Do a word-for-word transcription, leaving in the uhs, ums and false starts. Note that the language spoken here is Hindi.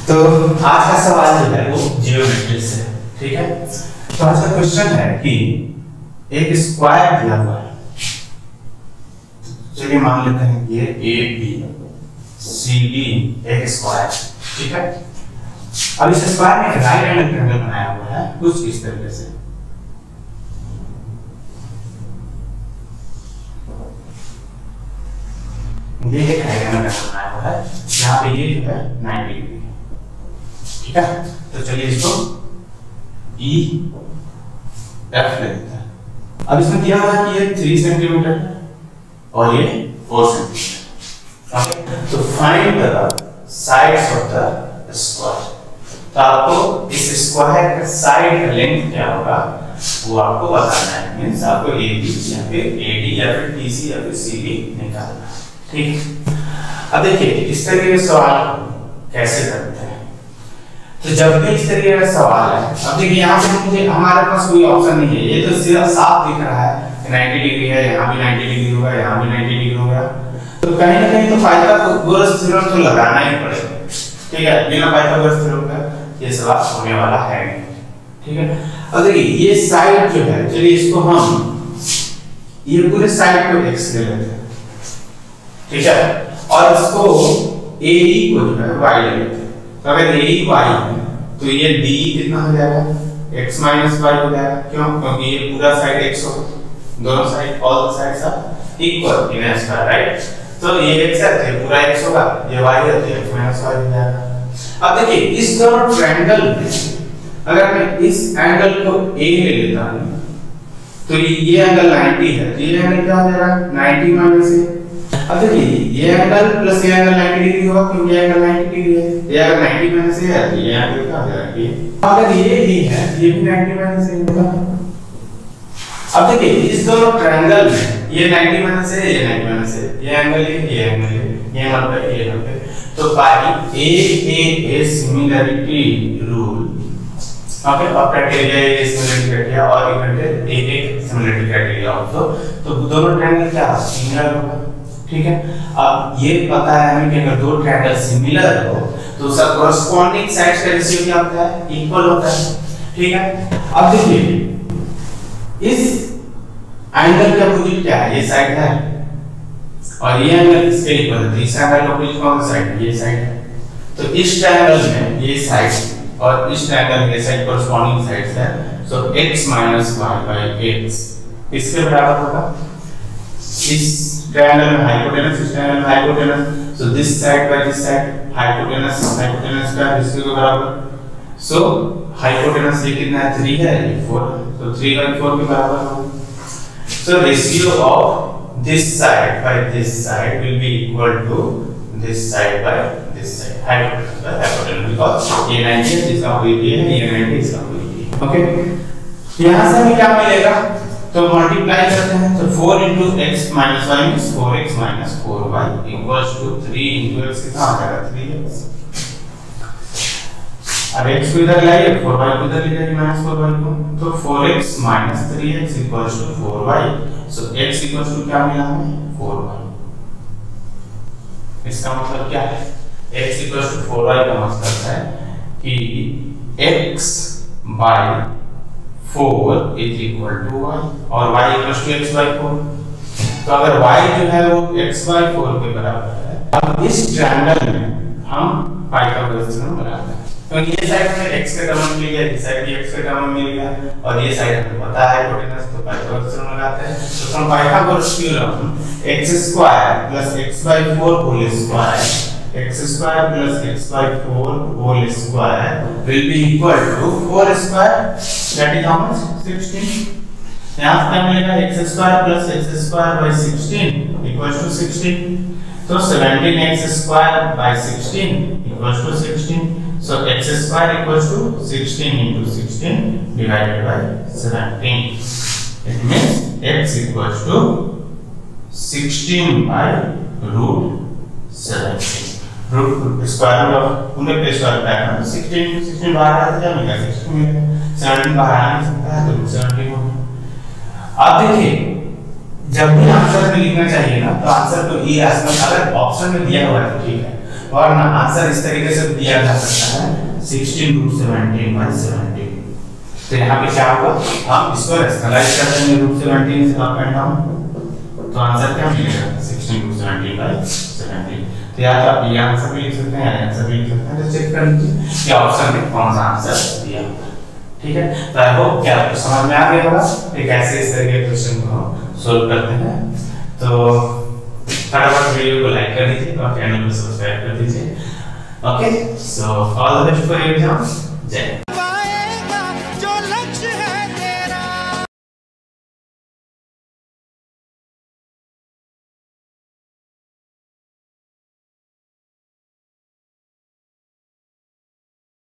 तो आज का सवाल जो है वो जियोमेट्री से, ठीक है। तो आज का क्वेश्चन है कि एक स्क्वायर दिया हुआ है, चलिए मान लेते हैं ये ए बी सी डी एक स्क्वायर, ठीक है। अब इस स्क्वायर में एक राइट एंगल ट्रायंगल बनाया हुआ है कुछ इस तरीके से, ये एक राइट एंगल ट्रायंगल बनाया हुआ है, यहाँ पे ये जो है नाइंटी डिग्री, ठीक है। तो चलिए इसको ई एफ ले लेते हैं। अब इसमें दिया हुआ है कि ये थ्री सेंटीमीटर और ये फोर सेंटीमीटर, ओके। तो find the sides of the square. तो आपको इस स्क्वायर का साइड का लेंथ क्या होगा वो आपको बताना है, मींस आपको ए बी या फिर ए डी या फिर डी सी या फिर सी डी निकालना है, ठीक। अब देखिए इस तरह के सवाल कैसे करते हैं। तो जब भी इस तरीके का सवाल है, अब देखिए यहाँ पे मुझे हमारे पास कोई ऑप्शन नहीं है, ये तो सिर्फ साफ दिख रहा है कि नाइंटी डिग्री है, यहाँ भी नाइंटी डिग्री होगा, यहाँ भी नाइंटी डिग्री होगा। तो कहीं ना कहीं तो पाइथागोरस थ्योरम तो लगाना ही पड़ेगा, ठीक है। बिना पाइथागोरस थ्योरम का ये सवाल होने वाला है, ठीक है। अब देखिए ये साइड जो है, चलिए इसको हम ये पूरे साइड को x ले लेते हैं, ठीक है। और इसको A E को जो है y ले लेते हैं। तो अगर A E y है तो ये D कितना हो जाएगा, x माइनस y हो जाएगा, क्यों? क्योंकि ये पूरा साइड x हो, दोनों side all the sides are equal in a square, right. तो ये x है तो ये पूरा x होगा, ये y है तो x माइनस y हो जाएगा। अब देखिए इस दोनों ट्रायंगल में अगर मैं इस एंगल को A ले लेता हूं तो ये एंगल नाइंटी है, तो ये एंगल क्या हो जाएगा नाइंटी माइनस A। अब देखिए ये एंगल प्लस ये एंगल नाइंटी डिग्री होगा क्योंकि ये एंगल नाइंटी डिग्री है, ये अगर नाइंटी माइनस A है तो ये एंगल क्या हो जाएगा ये, अगर ये भी है ये भी नाइंटी माइनस A होगा। अब देखिए इस दोनों ट्रायंगल में ये नाइंटी माइनस A ये नाइंटी माइनस A, ये एंगल ये ये एंगल ये ये मतलब ये यहाँ पे, तो by A A A similarity rule, okay. और क्राइटेरिया ये सिमिलरिटी क्राइटेरिया और equal A A similarity criteria also, तो दोनों ट्रायंगल क्या सिमिलर होगा, ठीक है। अब ये पता है हमें कि अगर दो ट्रायंगल सिमिलर हो तो उसका कॉरस्पॉन्डिंग साइड्स का रेशियो क्या होता है, इक्वल होता है, ठीक है। अब देखिए इस एंगल का अपोजिट क्या है, ये साइड है और ये एंगल इसके इक्वल है, तो इस एंगल का अपोजिट कौन सा साइड है, ये साइड है। तो इस ट्रायंगल में ये साइड और इस ट्रायंगल में ये साइड कॉरस्पॉन्डिंग साइड्स है, so x minus y by x इसके बराबर होगा। इस ट्रायंगल में हाइपोटेनस, इस ट्रायंगल में hypotenuse, so this side by this side hypotenuse hypotenuse का इसके बराबर, सो हाइपोटेनस ये कितना है थ्री है, ये फोर, तो थ्री बाय फोर के बराबर होगा। So ratio of this side by this side will be equal to this side by this side, hypotenuse by hypotenuse, because ये नाइंटी है इसका कोई भी है, ये नाइंटी इसका कोई भी है, ओके। यहाँ से हमें क्या मिलेगा, तो मल्टीप्लाई करते हैं, तो four into x minus y means four x minus four y equals to three into x कितना आ जाएगा थ्री x। अब x को इधर लाइए, फोर y को इधर ले जाइए माइनस फोर y को, तो four x minus three x equals to four y, so x equals to क्या मिला हमें फोर y। इसका मतलब क्या है, x equals to four y का मतलब है कि x by four is equal to y और y equals to x by four. तो अगर y जो है वो x by फोर के बराबर है, अब इस ट्रायंगल में हम पाइथागोरस थ्योरम लगाते हैं, क्योंकि ये साइड में x का टर्म मिल गया, इस साइड भी x का टर्म मिल गया और ये साइड हमें पता है हाइपोटेनस, तो पाइथागोरस थ्योरम लगाते हैं। तो from Pythagoras theorem x square plus x by four whole square, x square plus x by four whole square will be equal to four square, that is how much sixteen. यहाँ से क्या मिलेगा, x square plus x square by sixteen equals to sixteen, तो seventeen x square by sixteen equals to sixteen, so x square equals to sixteen into sixteen divided by seventeen, it means x equals to sixteen by root seventeen, root square root of पूरे पे स्क्वायर पैटर्न सिक्सटीन सिक्सटीन बाहर आता है, मिलेगा सिक्सटीन मिलेगा, सेवनटीन बाहर आ नहीं सकता है तो सेवनटीन होगा। अब देखिए जब भी आंसर में लिखना चाहिए ना, तो आंसर तो इरेशनल, अगर ऑप्शन में दिया हुआ है तो ठीक है, और ना आंसर इस तरीके से दिया जा सकता है sixteen root seventeen by seventeen. तो यहाँ पे क्या होगा, हम इसको रैशनलाइज कर देंगे रूट सेवनटीन से अप एंड डाउन, तो आंसर क्या मिलेगा sixteen root seventeen by seventeen. तो या तो आप ये आंसर भी लिख सकते हैं या आंसर भी लिख सकते हैं, तो चेक कर लीजिए कि ऑप्शन में कौन सा आंसर दिया होगा। ठीक है, तो आई होप क्या आपको समझ में आ गया होगा कि कैसे इस तरह के क्वेश्चन को हम सोल्व करते हैं। तो फटाफट वीडियो को लाइक कर दीजिए और चैनल को सब्सक्राइब कर दीजिए। Okay, so all the best for your exam. जय